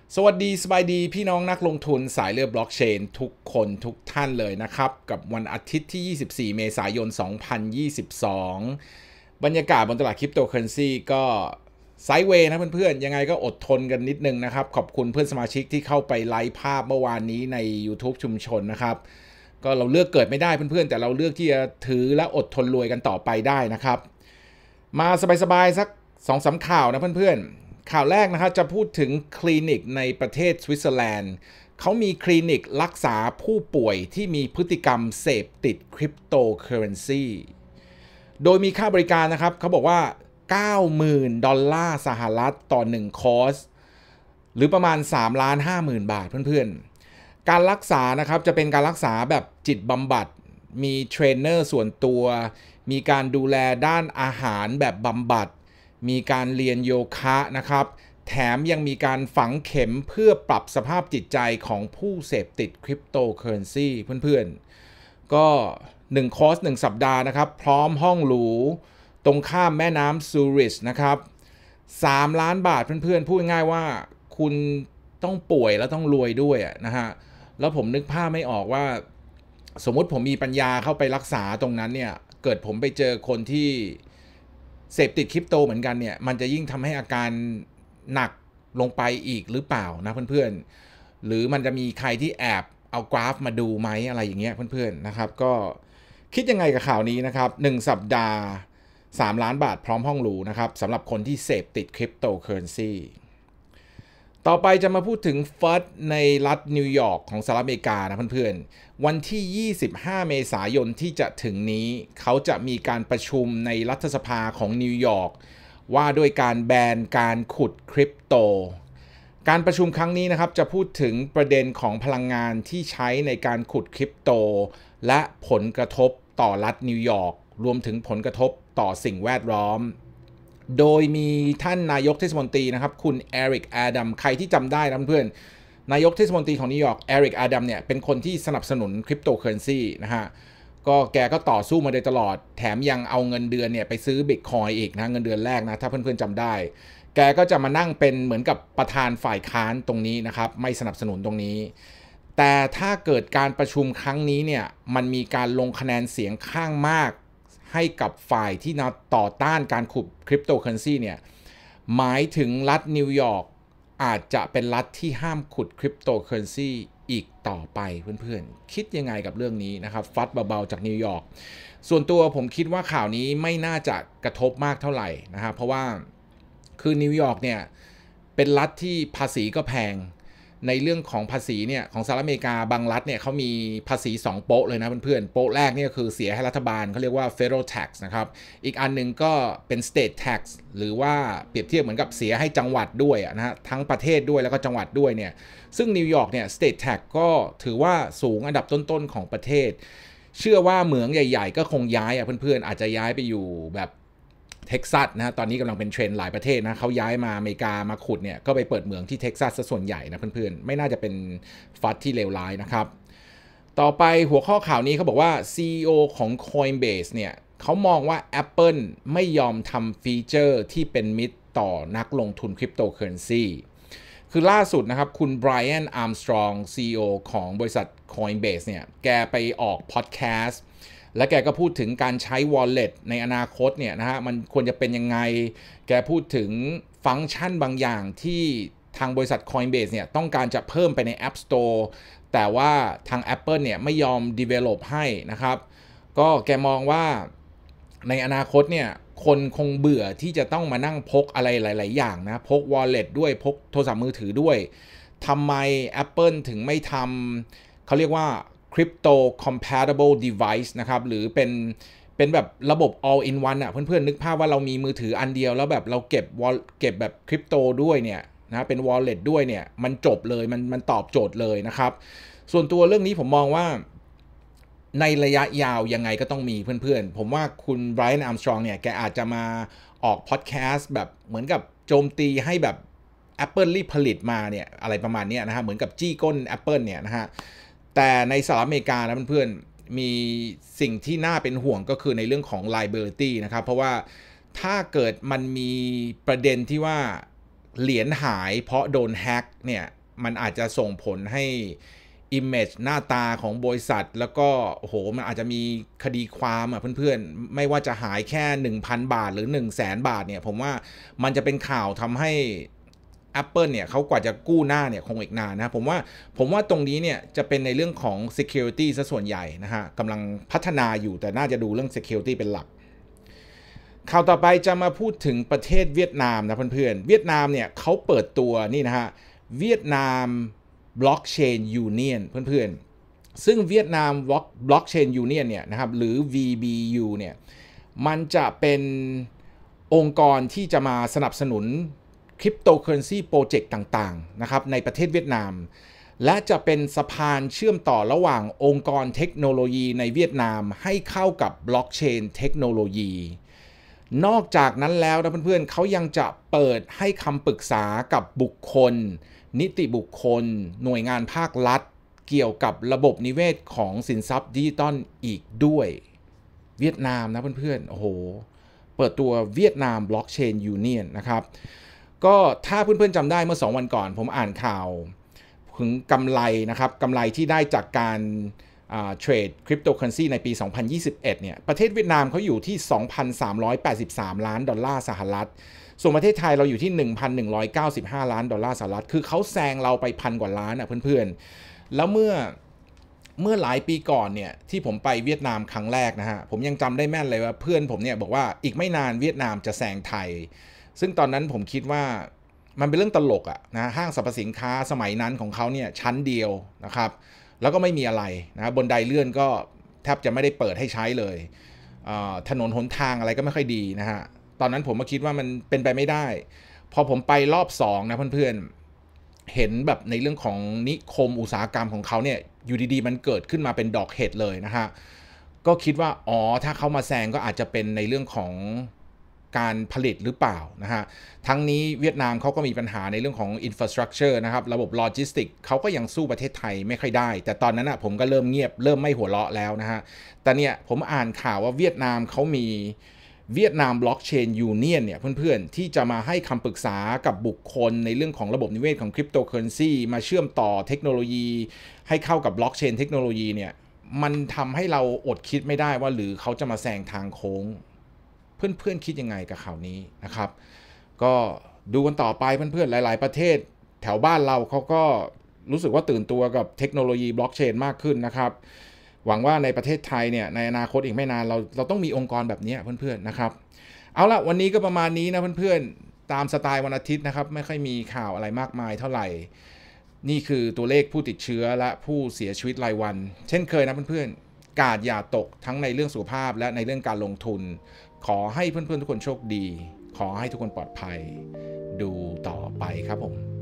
สวัสดีสบายดีพี่น้องนักลงทุนสายเลือดบล็อกเชนทุกคนทุกท่านเลยนะครับกับวันอาทิตย์ที่ 24 เมษายน 2022 บรรยากาศบนตลาดคริปโตเคอเรนซีก็ไซด์เวย์นะเพื่อนๆยังไงก็อดทนกันนิดนึงนะครับขอบคุณเพื่อนสมาชิกที่เข้าไปไลฟ์ภาพเมื่อวานนี้ใน YouTube ชุมชนนะครับก็เราเลือกเกิดไม่ได้เพื่อนๆแต่เราเลือกที่จะถือและอดทนรวยกันต่อไปได้นะครับมาสบายๆสัก 2-3 ข่าวนะเพื่อนๆข่าวแรกนะครับจะพูดถึงคลินิกในประเทศสวิตเซอร์แลนด์เขามีคลินิกรักษาผู้ป่วยที่มีพฤติกรรมเสพติดคริปโตเคอเรนซีโดยมีค่าบริการนะครับเขาบอกว่า $90,000 สหรัฐต่อ1คอร์สหรือประมาณ 3,50,000 บาทเพื่อนๆการรักษานะครับจะเป็นการรักษาแบบจิตบำบัดมีเทรนเนอร์ส่วนตัวมีการดูแลด้านอาหารแบบบำบัดมีการเรียนโยคะนะครับแถมยังมีการฝังเข็มเพื่อปรับสภาพจิตใจของผู้เสพติดคริปโตเคอเรนซีเพื่อนๆก็1คอร์ส1สัปดาห์นะครับพร้อมห้องหรูตรงข้ามแม่น้ำซูริชนะครับ3 ล้านบาทเพื่อนๆพูดง่ายๆว่าคุณต้องป่วยแล้วต้องรวยด้วยนะฮะแล้วผมนึกภาพไม่ออกว่าสมมติผมมีปัญญาเข้าไปรักษาตรงนั้นเนี่ยเกิดผมไปเจอคนที่เสพติดคริปโตเหมือนกันเนี่ยมันจะยิ่งทำให้อาการหนักลงไปอีกหรือเปล่านะเพื่อนๆหรือมันจะมีใครที่แอบเอากราฟมาดูไหมอะไรอย่างเงี้ยเพื่อนๆนะครับก็คิดยังไงกับข่าวนี้นะครับ1สัปดาห์3 ล้านบาทพร้อมห้องหรูนะครับสำหรับคนที่เสพติดคริปโตเคอเรนซีต่อไปจะมาพูดถึงฟัดในรัฐนิวยอร์กของสหรัฐอเมริกานะเพื่อนๆวันที่ 25 เมษายนที่จะถึงนี้เขาจะมีการประชุมในรัฐสภาของนิวยอร์กว่าด้วยการแบนการขุดคริปโตการประชุมครั้งนี้นะครับจะพูดถึงประเด็นของพลังงานที่ใช้ในการขุดคริปโตและผลกระทบต่อรัฐนิวยอร์กรวมถึงผลกระทบต่อสิ่งแวดล้อมโดยมีท่านนายกเทศมนตรีนะครับคุณเอริกแอดัมใครที่จำได้นะเพื่อนนายกเทศมนตรีของนิวยอร์กเอริกแอดัมเนี่ยเป็นคนที่สนับสนุนคริปโตเคอเรนซีนะฮะก็แกก็ต่อสู้มาโดยตลอดแถมยังเอาเงินเดือนเนี่ยไปซื้อบิตคอยน์อีกนะเงินเดือนแรกนะถ้าเพื่อนๆจำได้แกก็จะมานั่งเป็นเหมือนกับประธานฝ่ายค้านตรงนี้นะครับไม่สนับสนุนตรงนี้แต่ถ้าเกิดการประชุมครั้งนี้เนี่ยมันมีการลงคะแนนเสียงข้างมากให้กับฝ่ายที่ต่อต้านการขุดคริปโตเคอเรนซีเนี่ยหมายถึงรัฐนิวยอร์กอาจจะเป็นรัฐที่ห้ามขุดคริปโตเคอเรนซีอีกต่อไปเพื่อนๆคิดยังไงกับเรื่องนี้นะครับฟัดเบาๆจากนิวยอร์กส่วนตัวผมคิดว่าข่าวนี้ไม่น่าจะกระทบมากเท่าไหร่นะครับเพราะว่าคือนิวยอร์กเนี่ยเป็นรัฐที่ภาษีก็แพงในเรื่องของภาษีเนี่ยของสหรัฐอเมริกาบางรัฐเนี่ยเขามีภาษี2โป๊ะเลยนะเพื่อนๆโป๊ะแรกเนี่ยคือเสียให้รัฐบาลเขาเรียกว่า federal tax นะครับอีกอันนึงก็เป็น state tax หรือว่าเปรียบเทียบเหมือนกับเสียให้จังหวัดด้วยนะฮะทั้งประเทศด้วยแล้วก็จังหวัดด้วยเนี่ยซึ่งนิวยอร์กเนี่ย state tax ก็ถือว่าสูงอันดับต้นๆของประเทศเชื่อว่าเหมืองใหญ่ๆก็คงย้ายเพื่อนๆอาจจะย้ายไปอยู่แบบเท็กซัสนะตอนนี้กำลังเป็นเทรนด์หลายประเทศนะเขาย้ายมาอเมริกามาขุดเนี่ยก็ไปเปิดเหมืองที่เท็กซัสซะส่วนใหญ่นะเพื่อนๆไม่น่าจะเป็นฟัดที่เลวร้ายนะครับต่อไปหัวข้อข่าวนี้เขาบอกว่า CEO ของ Coinbase เนี่ยเขามองว่า Apple ไม่ยอมทำฟีเจอร์ที่เป็นมิตรต่อนักลงทุนคริปโตเคอเรนซีคือล่าสุดนะครับคุณไบรอัน อาร์มสตรอง CEO ของบริษัท Coinbase เนี่ยแกไปออกพอดแคสต์และแกก็พูดถึงการใช้ wallet ในอนาคตเนี่ยนะฮะมันควรจะเป็นยังไงแกพูดถึงฟังก์ชันบางอย่างที่ทางบริษัท Coinbase เนี่ยต้องการจะเพิ่มไปใน App Store แต่ว่าทาง Apple เนี่ยไม่ยอม develop ให้นะครับก็แกมองว่าในอนาคตเนี่ยคนคงเบื่อที่จะต้องมานั่งพกอะไรหลายๆอย่างนะพก wallet ด้วยพกโทรศัพท์มือถือด้วยทำไม Apple ถึงไม่ทำเขาเรียกว่า crypto compatible device นะครับหรือเป็นแบบระบบ all in one เพื่อนๆนึกภาพว่าเรามีมือถืออันเดียวแล้วแบบเราเก็บแบบคริปโตด้วยเนี่ยนะเป็น wallet ด้วยเนี่ยมันจบเลยมันตอบโจทย์เลยนะครับส่วนตัวเรื่องนี้ผมมองว่าในระยะยาวยังไงก็ต้องมีเพื่อนๆผมว่าคุณไบรอัน อาร์มสตรองเนี่ยแกอาจจะมาออกพอดแคสต์แบบเหมือนกับโจมตีให้แบบ Apple รีบผลิตมาเนี่ยอะไรประมาณนี้นะฮะเหมือนกับจี้ก้น Apple เนี่ยนะฮะแต่ในสหรัฐอเมริกานะเพื่อนๆมีสิ่งที่น่าเป็นห่วงก็คือในเรื่องของ liability นะครับเพราะว่าถ้าเกิดมันมีประเด็นที่ว่าเหรียญหายเพราะโดนแฮ็กเนี่ยมันอาจจะส่งผลให้ image หน้าตาของบริษัทแล้วก็โอ้โหมันอาจจะมีคดีความเพื่อนๆไม่ว่าจะหายแค่ 1,000 บาทหรือ 100,000 บาทเนี่ยผมว่ามันจะเป็นข่าวทำให้ Apple เนี่ยเขากว่าจะกู้หน้าเนี่ยคงอีกนานนะผมว่าตรงนี้เนี่ยจะเป็นในเรื่องของ security ซะส่วนใหญ่นะฮะกำลังพัฒนาอยู่แต่น่าจะดูเรื่อง security เป็นหลักข่าวต่อไปจะมาพูดถึงประเทศเวียดนามนะเพื่อนๆเวียดนามเนี่ยเขาเปิดตัวนี่นะฮะเวียดนาม Blockchain Union เพื่อนๆซึ่งเวียดนาม Blockchain Union เนี่ยนะครับหรือ VBU เนี่ยมันจะเป็นองค์กรที่จะมาสนับสนุนคริปโตเคอเรนซีโปรเจกต์ต่างๆนะครับในประเทศเวียดนามและจะเป็นสะพานเชื่อมต่อระหว่างองค์กรเทคโนโลยีในเวียดนามให้เข้ากับบล็อกเชนเทคโนโลยีนอกจากนั้นแล้วนะเพื่อนๆเขายังจะเปิดให้คำปรึกษากับบุคคลนิติบุคคลหน่วยงานภาครัฐเกี่ยวกับระบบนิเวศของสินทรัพย์ดิจิตอลอีกด้วยเวียดนามนะเพื่อนๆโอ้โหเปิดตัวเวียดนามบล็อกเชนยูเนียนนะครับก็ถ้าเพื่อนๆจำได้เมื่อ2 วันก่อนผมอ่านข่าวถึงกำไรนะครับกำไรที่ได้จากการเทรดคริปโตเคอเรนซีในปี 2021 เนี่ยประเทศเวียดนามเขาอยู่ที่ 2,383 ล้านดอลลาร์สหรัฐส่วนประเทศไทยเราอยู่ที่ 1,195 ล้านดอลลาร์สหรัฐคือเขาแซงเราไป1,000 กว่าล้านเพื่อนๆแล้วเมื่อหลายปีก่อนเนี่ยที่ผมไปเวียดนามครั้งแรกนะฮะผมยังจำได้แม่นเลยว่าเพื่อนผมเนี่ยบอกว่าอีกไม่นานเวียดนามจะแซงไทยซึ่งตอนนั้นผมคิดว่ามันเป็นเรื่องตลกนะห้างสรรพสินค้าสมัยนั้นของเขาเนี่ยชั้นเดียวนะครับแล้วก็ไม่มีอะไรนะบนไดเลื่อนก็แทบจะไม่ได้เปิดให้ใช้เลยถนนหนทางอะไรก็ไม่ค่อยดีนะฮะตอนนั้นผมก็คิดว่ามันเป็นไปไม่ได้พอผมไปรอบ2นะเพื่อนๆเห็นแบบในเรื่องของนิคมอุตสาหกรรมของเขาเนี่ยอยู่ดีๆมันเกิดขึ้นมาเป็นดอกเห็ดเลยนะฮะก็คิดว่าถ้าเขามาแซงก็อาจจะเป็นในเรื่องของการผลิตหรือเปล่านะฮะทั้งนี้เวียดนามเขาก็มีปัญหาในเรื่องของ infrastructure นะครับระบบโลจิสติกเขาก็ยังสู้ประเทศไทยไม่ค่อยได้แต่ตอนนั้นผมก็เริ่มเงียบเริ่มไม่หัวเราะแล้วนะฮะแต่เนี่ยผมอ่านข่าวว่าเวียดนามเขามีเวียดนามบล็อกเชนยูเนียนเนี่ยเพื่อนๆที่จะมาให้คำปรึกษากับบุคคลในเรื่องของระบบนิเวศของคริปโตเคอเรนซีมาเชื่อมต่อเทคโนโลยีให้เข้ากับบล็อกเชนเทคโนโลยีเนี่ยมันทำให้เราอดคิดไม่ได้ว่าหรือเขาจะมาแซงทางโค้งเพื่อนๆคิดยังไงกับข่าวนี้นะครับก็ดูกันต่อไปเพื่อนๆหลายๆประเทศแถวบ้านเราเขาก็รู้สึกว่าตื่นตัวกับเทคโนโลยีบล็อกเชนมากขึ้นนะครับหวังว่าในประเทศไทยเนี่ยในอนาคตอีกไม่นานเราต้องมีองค์กรแบบนี้เพื่อนๆนะครับเอาละวันนี้ก็ประมาณนี้นะเพื่อนๆตามสไตล์วันอาทิตย์นะครับไม่ค่อยมีข่าวอะไรมากมายเท่าไหร่นี่คือตัวเลขผู้ติดเชื้อและผู้เสียชีวิตรายวันเช่นเคยนะเพื่อนๆกาดอย่าตกทั้งในเรื่องสุขภาพและในเรื่องการลงทุนขอให้เพื่อนๆทุกคนโชคดีขอให้ทุกคนปลอดภัยดูต่อไปครับผม